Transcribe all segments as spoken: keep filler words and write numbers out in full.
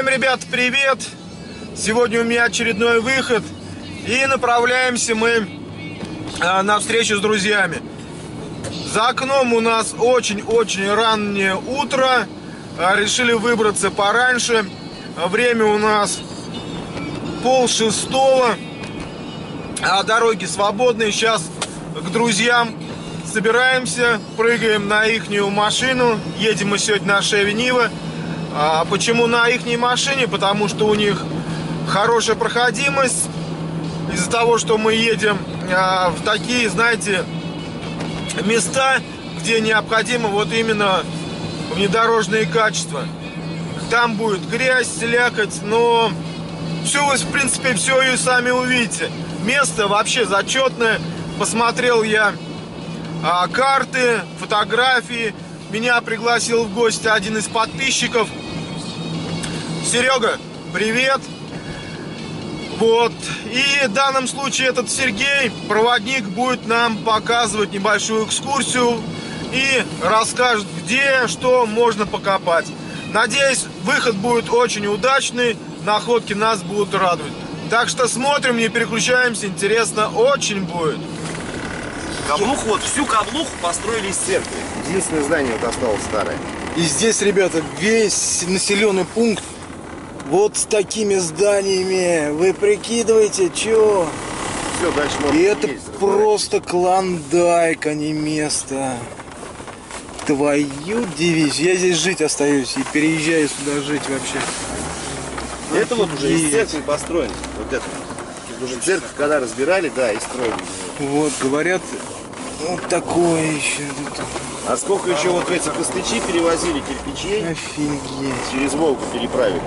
Всем, ребят, привет! Сегодня у меня очередной выход. И направляемся мы а, на встречу с друзьями. За окном у нас очень-очень раннее утро. а, Решили выбраться пораньше. Время у нас пол шестого. А дороги свободные. Сейчас к друзьям собираемся, прыгаем на ихнюю машину. Едем мы сегодня на Chevy Niva. А почему на ихней машине? Потому что у них хорошая проходимость. Из-за того, что мы едем а, в такие, знаете, места, где необходимо вот именно внедорожные качества. Там будет грязь, слякоть, но все вы, в принципе, все и сами увидите. Место вообще зачетное. Посмотрел я а, карты, фотографии. Меня пригласил в гости один из подписчиков. Серега, привет! Вот. И в данном случае этот Сергей, проводник, будет нам показывать небольшую экскурсию и расскажет, где что можно покопать. Надеюсь, выход будет очень удачный, находки нас будут радовать. Так что смотрим, не переключаемся, интересно очень будет. Каблуху, вот всю каблуху построили из церкви. Единственное здание вот осталось старое. И здесь, ребята, весь населенный пункт вот с такими зданиями. Вы прикидываете, чё? Все, дальше можно. И это просто клондайк, а не место. Твою дивизию. Я здесь жить остаюсь и переезжаю сюда жить вообще. Это вот уже из церкви построено. Вот это. Уже церковь, когда разбирали, да, и строили. Вот, говорят, вот такое еще тут. А сколько еще вот в эти костычи перевозили кирпичей? Офигеть. Через Волгу переправили.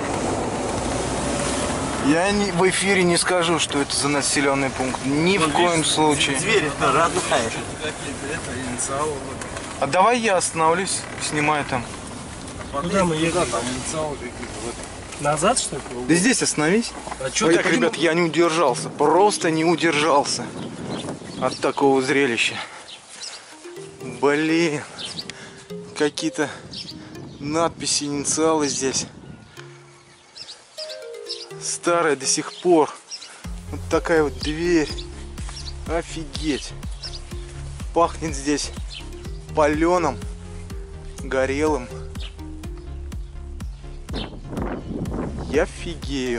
Я не, в эфире не скажу, что это за населенный пункт. Ни в коем случае. Дверь родная. А давай я остановлюсь, снимаю там. Куда мы едем? Там инициалы какие-то. Назад, что ли? Да здесь остановись. А что так, ребят, я не удержался. Просто не удержался от такого зрелища. Блин. Какие-то надписи, инициалы здесь. Старая до сих пор. Вот такая вот дверь. Офигеть. Пахнет здесь паленым, горелым. Я офигею.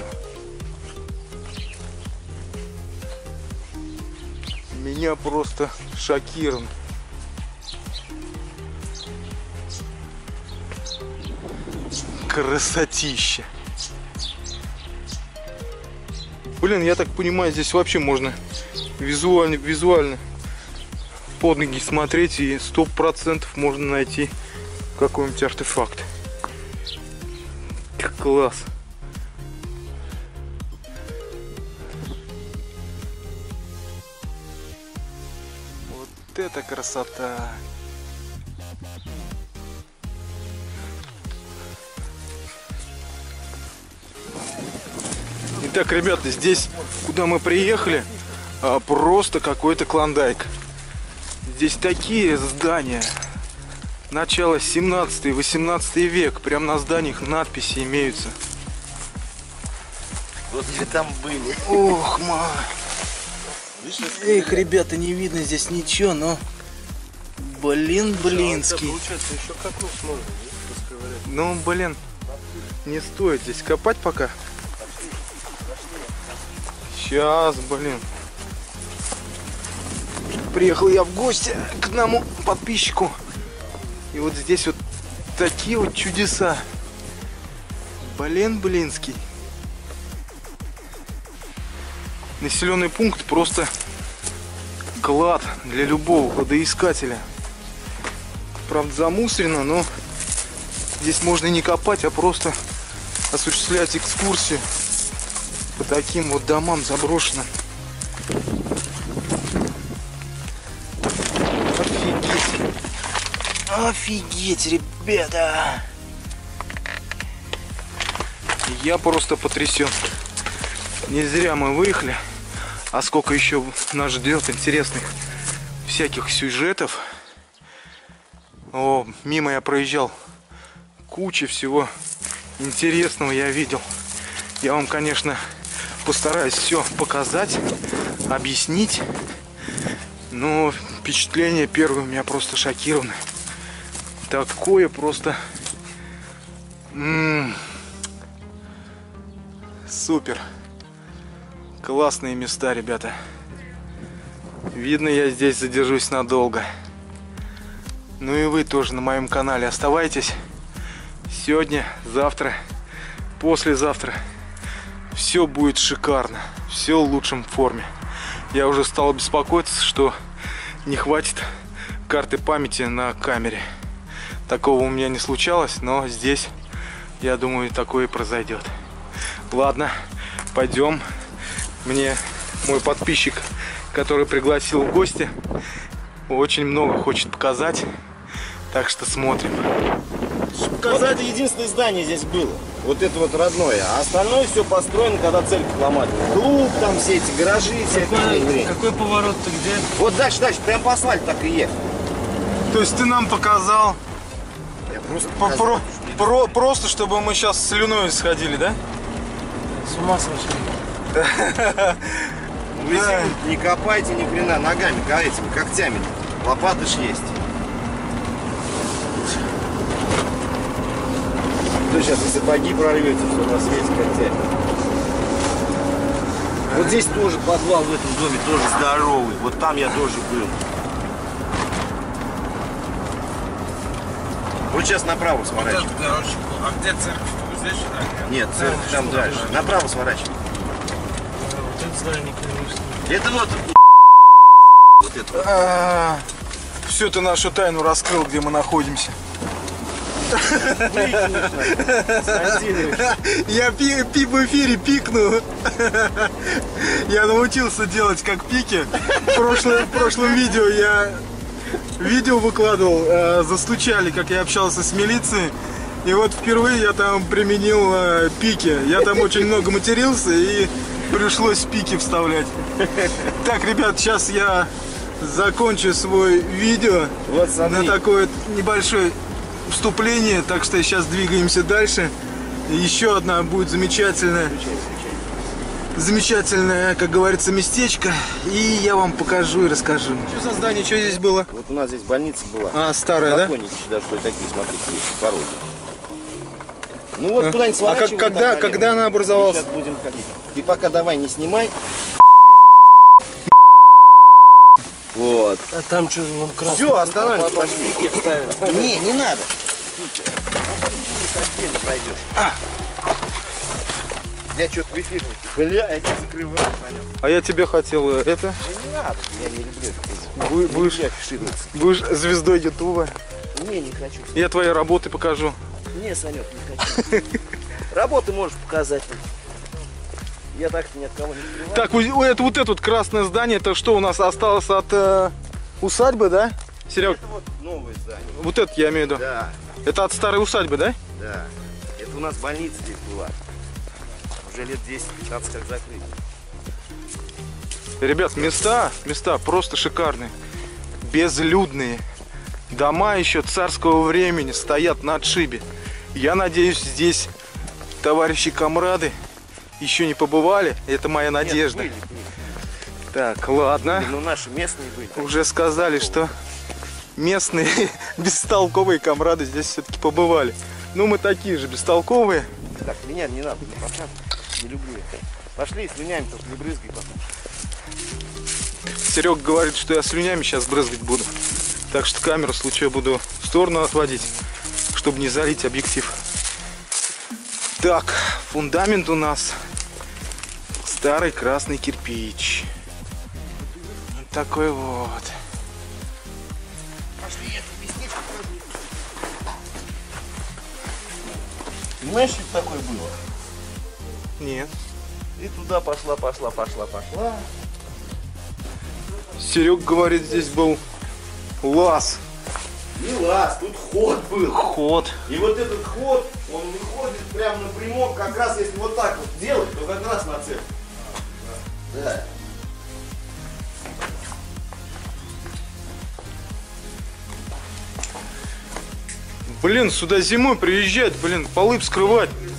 Меня просто шокирован. Красотища. Блин, я так понимаю, здесь вообще можно визуально, визуально под ноги смотреть, и сто процентов можно найти какой-нибудь артефакт. Класс. Вот это красота. Итак, ребята, здесь, куда мы приехали, просто какой-то клондайк. Здесь такие здания. Начало семнадцатый восемнадцатый век. Прям на зданиях надписи имеются. Вот мы там были. Ох, май. Эх, ребята, не видно здесь ничего, но... Блин, блинский. Ну, блин, не стоит здесь копать пока. Сейчас, блин. Приехал я в гости к одному подписчику. И вот здесь вот такие вот чудеса. Блин, блинский. Населенный пункт просто клад для любого кладоискателя. Правда, замусорено, но здесь можно не копать, а просто осуществлять экскурсию по таким вот домам заброшенным. Офигеть. Офигеть, ребята. Я просто потрясен. Не зря мы выехали. А сколько еще нас ждет интересных всяких сюжетов. О, мимо я проезжал. Куча всего интересного я видел. Я вам, конечно, постараюсь все показать, объяснить. Но впечатление первое у меня просто шокировано. Такое просто... М-м-м. Супер. Классные места, ребята. Видно, я здесь задержусь надолго. Ну и вы тоже на моем канале оставайтесь. Сегодня, завтра, послезавтра все будет шикарно. Все в лучшем форме. Я уже стал беспокоиться, что не хватит карты памяти на камере. Такого у меня не случалось, но здесь, я думаю, такое и произойдет. Ладно, пойдем. Мне мой подписчик, который пригласил в гости, очень много хочет показать. Так что смотрим. Вот это единственное здание здесь было. Вот это вот родное. А остальное все построено, когда церковь ломали. Клуб, там все эти гаражи, все Какой, это. какой поворот-то где? Вот дальше, дальше, прям по асфальту так и ехал. То есть ты нам показал Я просто по- про- про- просто, чтобы мы сейчас слюной сходили, да? С ума сошли. Вы землю не копайте ни хрена, ногами, этими когтями. Лопаты ж есть. То сейчас и сапоги прорвете, все у нас есть когтями. Вот здесь тоже подвал в этом доме тоже здоровый. Вот там я тоже был. Вот сейчас направо сворачивай. короче, а где церковь? Вот здесь сюда? Нет, церковь там дальше. Направо сворачивай. Вот это здание, конечно. Это вот... Вот это вот. А, всю ты нашу тайну раскрыл, где мы находимся. Я пи, пи в эфире пикну. Я научился делать как пики. В прошлом, в прошлом видео я видео выкладывал, э, застучали, как я общался с милицией. И вот впервые я там применил э, пики. Я там очень много матерился и пришлось пики вставлять. Так, ребят, сейчас я закончу свой видео Вот смотри. на такое небольшое вступление. Так что сейчас двигаемся дальше. Еще одна будет замечательная, замечательное, как говорится, местечко. И я вам покажу и расскажу. Что за здание, что здесь было? Вот у нас здесь больница была. А, старая, да? Законники даже что такие, смотрите, есть пороги. Ну вот куда-нибудь А сворачиваем. как, когда, так, когда она образовалась? Сейчас будем ходить. Ты пока давай не снимай. Вот. А там что, ну красный? Все, останавливайся, пошли. Не, не надо. А. Я что-то в эфир. Бля, я тебя закрываю. А я тебе хотел э, это. Да не надо, я не люблю это. Бу- Будешь, Я афишироваться. будешь звездой Ютуба. Не, не хочу. Я твои работы покажу. Не, Санек, не хочу. Работы можешь показать. Я так-то ни от кого не скрываю. Так, у- у- это вот это вот красное здание, это что у нас осталось от э, усадьбы, да? Серег, Это вот новое здание. вот это я имею в виду. Да, Это от старой усадьбы, да? да. Это у нас больница здесь была. Уже лет десять-пятнадцать как закрыли. Ребят, места, места просто шикарные. Безлюдные. Дома еще царского времени стоят на отшибе. Я надеюсь, здесь товарищи комрады еще не побывали. Это моя надежда. Нет, были, были. Так, ладно. Ну наши местные были. Уже сказали, что местные бестолковые комрады здесь все-таки побывали. Ну, мы такие же бестолковые. Так, меня не надо, не показывай. Не люблю это. Пошли, слюняем, только не брызгай потом. Серега говорит, что я слюнями сейчас брызгать буду. Так что камеру в случае буду в сторону отводить, чтобы не залить объектив. Так, фундамент у нас старый красный кирпич. Вот такой вот. Пошли, это местечко покажу. Понимаешь, что это такое было? Нет. И туда пошла, пошла, пошла, пошла. Серега говорит, здесь был лаз. Не лаз, тут ход был. Ход. И вот этот ход, он выходит прямо напрямик, как раз если вот так вот делать, то как раз на цель. Да. Блин, сюда зимой приезжать, блин, полы вскрывать.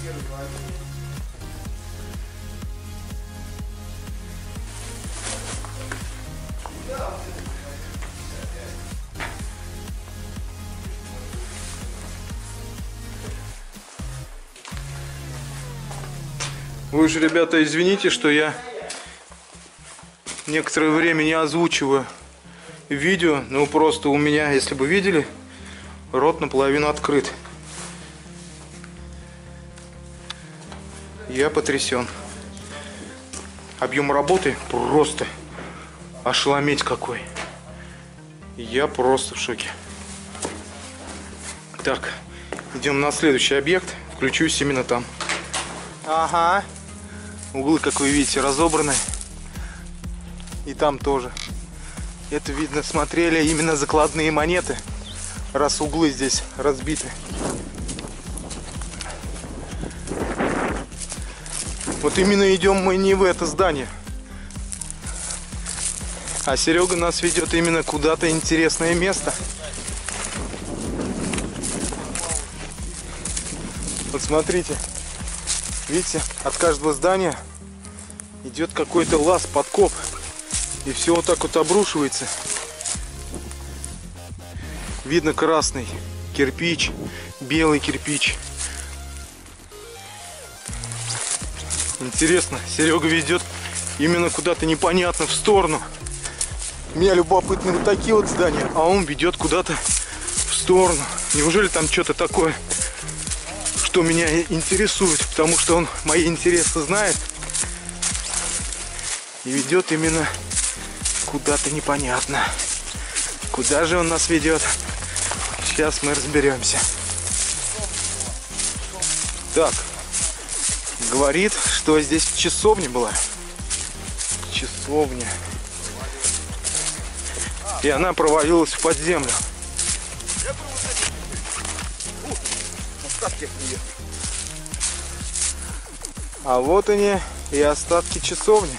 Вы же, ребята, извините, что я некоторое время не озвучиваю видео. Ну, просто у меня, если бы видели, рот наполовину открыт. Я потрясен. Объем работы просто ошелометь какой. Я просто в шоке. Так, идем на следующий объект. Включусь именно там. Ага. Углы, как вы видите, разобраны. И там тоже. Это видно, смотрели именно закладные монеты, раз углы здесь разбиты. Вот именно идем мы не в это здание. А Серега нас ведет именно куда-то интересное место. Вот смотрите. Видите, от каждого здания идет какой-то лаз, подкоп. И все вот так вот обрушивается. Видно красный кирпич, белый кирпич. Интересно, Серега ведет именно куда-то непонятно в сторону. Меня любопытны вот такие вот здания, а он ведет куда-то в сторону. Неужели там что-то такое, что меня интересует, потому что он мои интересы знает и ведет именно куда-то непонятно. Куда же он нас ведет? Сейчас мы разберемся. Так, говорит, что здесь часовня была. Часовня. И она провалилась в подземлю. А вот они и остатки часовни.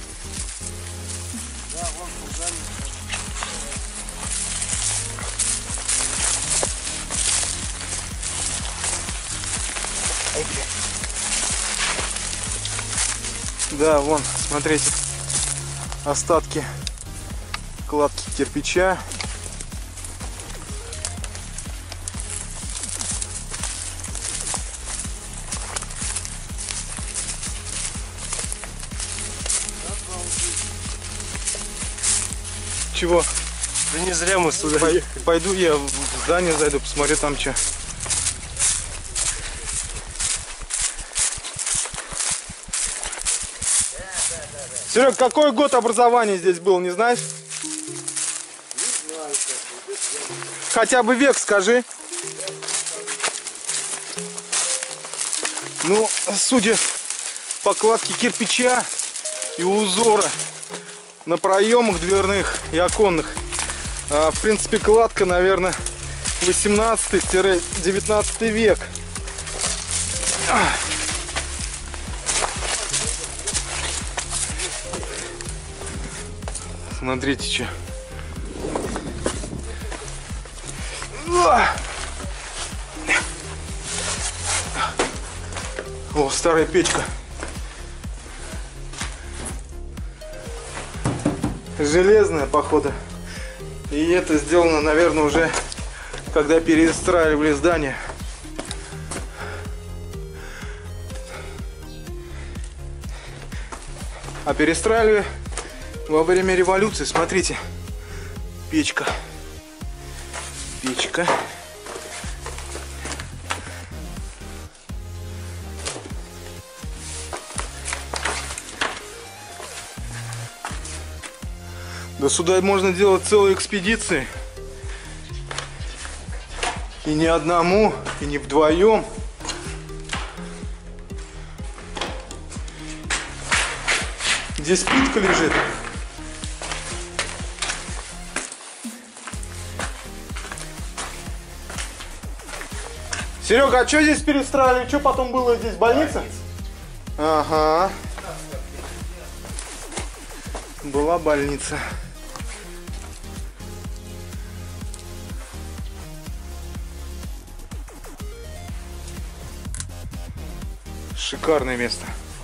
Да, вон, смотрите, остатки кладки кирпича. Чего? Да не зря мы сюда Пой- ехали. Пойду я в здание зайду, посмотрю там что. Серег, какой год образования здесь был, не знаешь? Не знаю, как. Хотя бы век скажи. Ну, судя по кладке кирпича и узора на проемах дверных и оконных, а, в принципе, кладка, наверное, восемнадцатый-девятнадцатый век. Смотрите, что. О, старая печка. Железная, походу. И это сделано, наверное, уже когда перестраивали здание. А перестраивали во время революции. Смотрите. Печка. Печка. Да сюда можно делать целые экспедиции. И не одному, и не вдвоем. Здесь плитка лежит. Серега, а что здесь перестраивали? Что потом было здесь? Больница? Ага. Была больница. Шикарное место.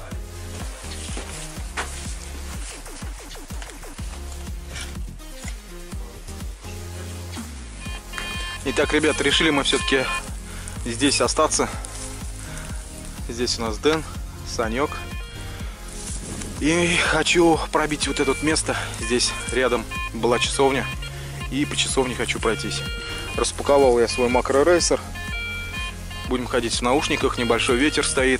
Итак, ребята, решили мы все-таки здесь остаться. Здесь у нас Дэн, Санек. И хочу пробить вот это место. Здесь рядом была часовня. И по часовне хочу пройтись. Распаковал я свой макро-рейсер. Будем ходить в наушниках. Небольшой ветер стоит.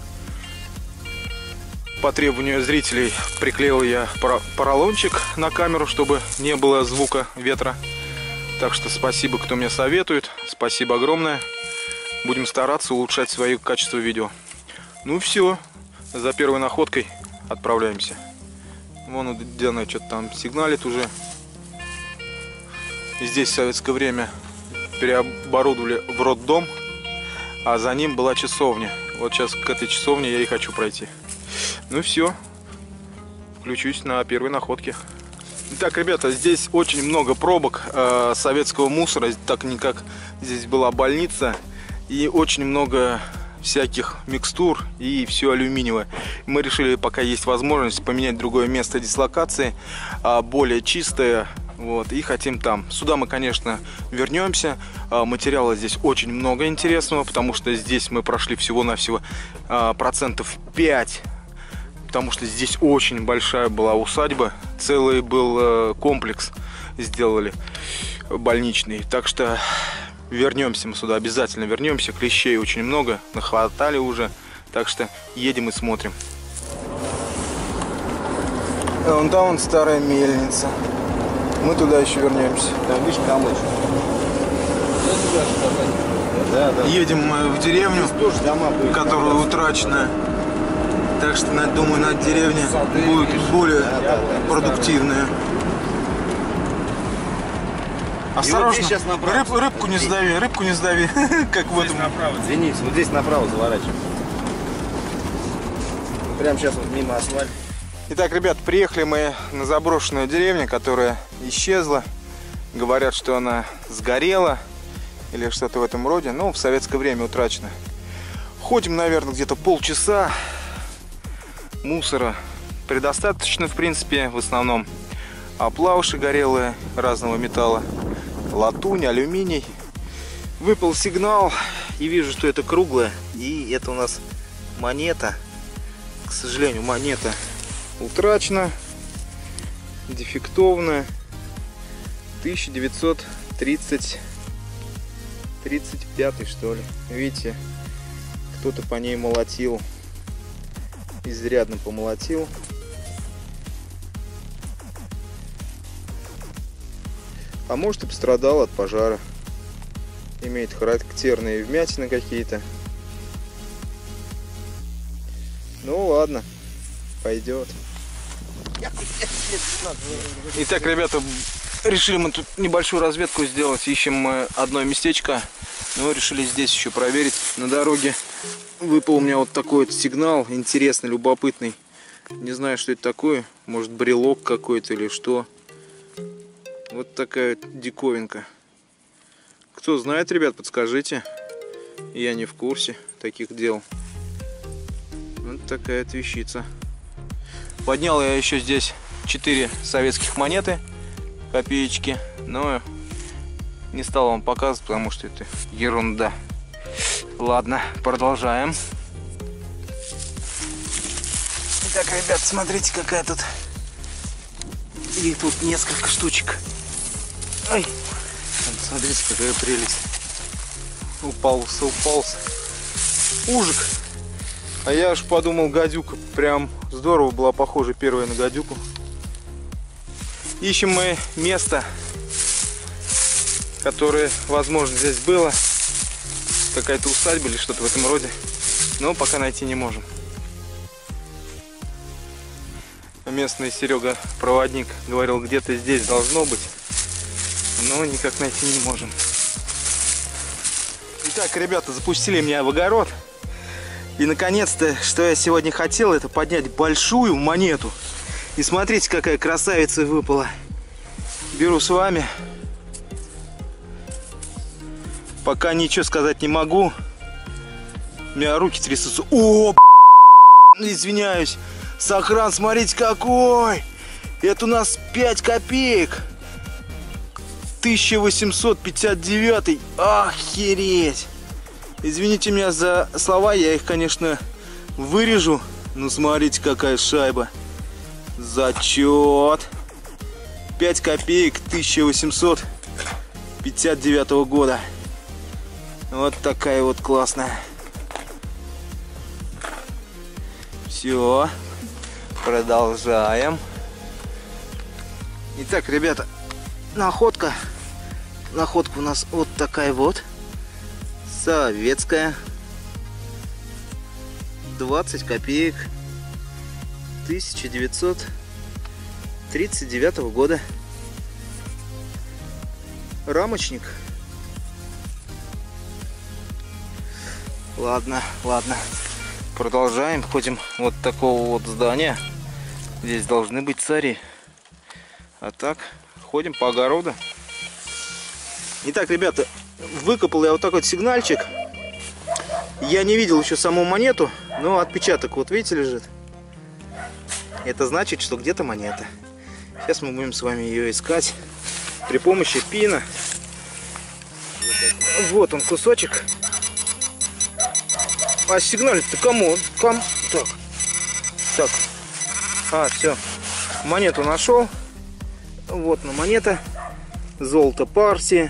По требованию зрителей приклеил я поролончик на камеру, чтобы не было звука ветра. Так что спасибо, кто мне советует. Спасибо огромное. Будем стараться улучшать свое качество видео. Ну все. За первой находкой отправляемся. Вон у Дианы что-то там сигналит уже. Здесь в советское время переоборудовали в роддом, а за ним была часовня. Вот сейчас к этой часовне я и хочу пройти. Ну все, включусь на первой находке. Итак, ребята, здесь очень много пробок э, советского мусора, так как здесь была больница, и очень много всяких микстур и все алюминиевое. Мы решили, пока есть возможность, поменять другое место дислокации, э, более чистое. Вот, и хотим там. Сюда мы, конечно, вернемся. Материала здесь очень много интересного, потому что здесь мы прошли всего-навсего процентов пять. Потому что здесь очень большая была усадьба. Целый был комплекс сделали больничный. Так что вернемся мы сюда, обязательно вернемся. Клещей очень много, нахватали уже. Так что едем и смотрим. Вон там вон старая мельница. Мы туда еще вернемся. Там видишь камыш. Да, да. Едем мы в деревню, Тоже дома были, которая утрачена. Так что, думаю, на деревне будет более Да, да, да. продуктивная. Осторожно, вот здесь сейчас направо. Рыб, рыбку не сдави, рыбку не сдави, как в этом. Извините, вот здесь направо заворачиваем. Прямо сейчас вот мимо асфальта. Итак, ребят, приехали мы на заброшенную деревню, которая исчезла. Говорят, что она сгорела или что-то в этом роде. Но в советское время утрачена. Ходим, наверное, где-то полчаса. Мусора предостаточно, в принципе, в основном оплауши горелые разного металла, латунь, алюминий. Выпал сигнал и вижу, что это круглое. И это у нас монета. К сожалению, монета утрачена, дефектовная, тысяча девятьсот тридцать пятый, что ли. Видите, кто-то по ней молотил, изрядно помолотил. А может, и пострадал от пожара. Имеет характерные вмятины какие-то. Ну ладно, пойдет. Итак, ребята, решили мы тут небольшую разведку сделать. Ищем мы одно местечко. Но решили здесь еще проверить. На дороге выпал у меня вот такой вот сигнал. Интересный, любопытный. Не знаю, что это такое. Может, брелок какой-то или что. Вот такая вот диковинка. Кто знает, ребят, подскажите. Я не в курсе таких дел. Вот такая вот вещица. Поднял я еще здесь четыре советских монеты, копеечки, но не стал вам показывать, потому что это ерунда. Ладно, продолжаем. Итак, ребят, смотрите, какая тут. Их тут несколько штучек. Ай, смотрите, какая прелесть. Упался, упался. Ужик. А я аж подумал, гадюка. Прям здорово была похожа первая на гадюку. Ищем мы место, которое, возможно, здесь было. Какая-то усадьба или что-то в этом роде. Но пока найти не можем. Местный Серега, проводник, говорил, где-то здесь должно быть. Но никак найти не можем. Итак, ребята, запустили меня в огород. И наконец-то, что я сегодня хотел, это поднять большую монету. И смотрите, какая красавица выпала. Беру с вами. Пока ничего сказать не могу. У меня руки трясутся. О, извиняюсь. Сохран, смотрите какой. Это у нас пять копеек. тысяча восемьсот пятьдесят девятый. Охереть. Извините меня за слова, я их, конечно, вырежу. Но смотрите, какая шайба. Зачет. пять копеек тысяча восемьсот пятьдесят девятого года. Вот такая вот классная. Все. Продолжаем. Итак, ребята, находка. Находка у нас вот такая вот. Советская. двадцать копеек тысяча девятьсот тридцать девятого года. Рамочник. Ладно, ладно. Продолжаем. Ходим вот такого вот здания. Здесь должны быть цари. А так, ходим по огороду. Итак, ребята, выкопал я вот такой вот сигнальчик. Я не видел еще саму монету, но отпечаток вот видите лежит. Это значит, что где-то монета. Сейчас мы будем с вами ее искать при помощи пина. Вот он кусочек. А сигналить-то кому? Ком... Так. Так. А, все. Монету нашел. Вот она монета. Золото Парси.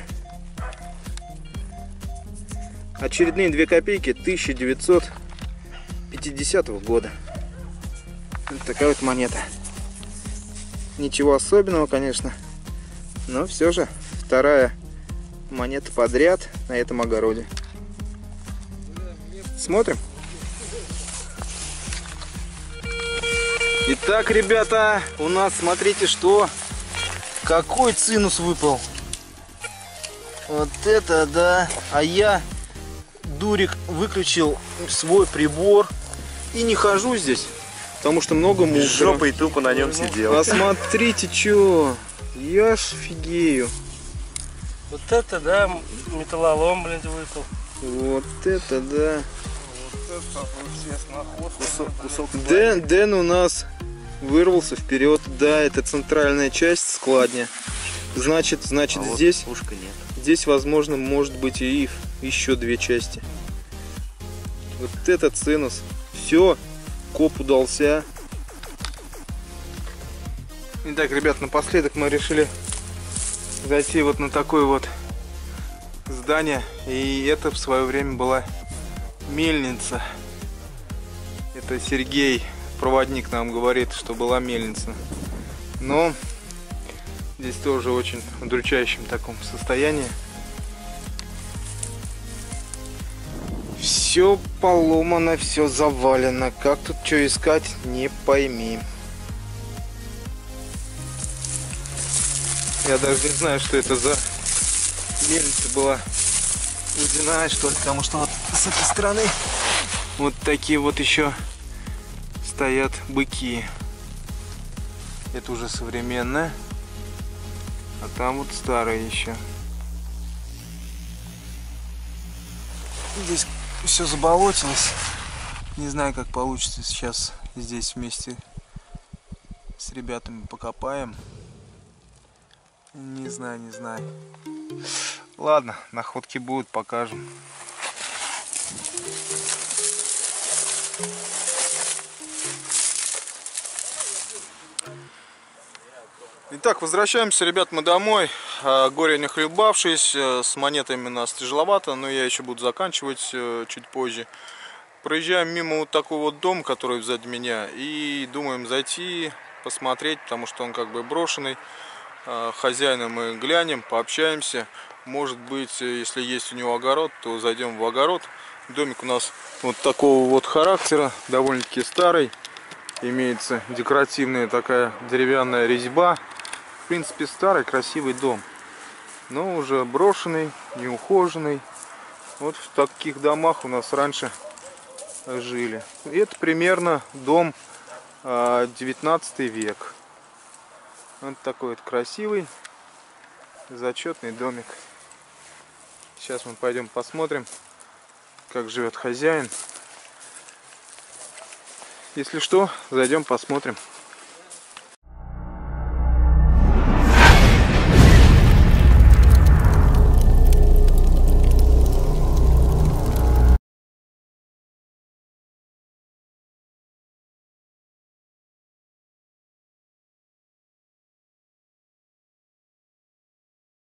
Очередные две копейки тысяча девятьсот пятидесятого года. Вот такая вот монета. Ничего особенного, конечно. Но все же вторая монета подряд на этом огороде. Смотрим. Итак, ребята, у нас, смотрите, что... Какой цинус выпал. Вот это да. А я, дурик, выключил свой прибор и не хожу здесь, потому что много мусора. С жопой тупо на нем сидел. А смотрите, что. Я ж офигею. Вот это, да, металлолом, блин, выпал. Вот это да. Вот это все находки. Кусок, кусок Дэн, Дэн у нас вырвался вперед. Да, это центральная часть складня. Значит, значит а здесь, вот ушка нет. здесь, возможно, может быть и еще две части. Вот это цинус. Все, коп удался. Итак, ребят, напоследок мы решили зайти вот на такое вот здание. И это в свое время была мельница. Это Сергей, проводник, нам говорит, что была мельница. Но здесь тоже очень в удручающем таком состоянии. Все поломано, все завалено. Как тут что искать, не пойми. Я даже не знаю, что это за мельница была. Водяная, что ли, потому что вот с этой стороны вот такие вот еще стоят быки. Это уже современная, а там вот старая еще. Здесь все заболотилось. Не знаю, как получится сейчас здесь вместе с ребятами покопаем. Не знаю, не знаю. Ладно, находки будут, покажем. Итак, возвращаемся, ребят, мы домой. Горе не хлебавшись, с монетами у нас тяжеловато, но я еще буду заканчивать чуть позже. Проезжаем мимо вот такого вот дома, который сзади меня, и думаем зайти, посмотреть, потому что он как бы брошенный. Хозяина мы глянем, пообщаемся. Может быть, если есть у него огород, то зайдем в огород. Домик у нас вот такого вот характера, довольно-таки старый. Имеется декоративная такая деревянная резьба. В принципе, старый красивый дом, но уже брошенный, неухоженный. Вот в таких домах у нас раньше жили. И это примерно дом девятнадцатый век. Вот такой вот красивый, зачетный домик. Сейчас мы пойдем посмотрим, как живет хозяин. Если что, зайдем посмотрим.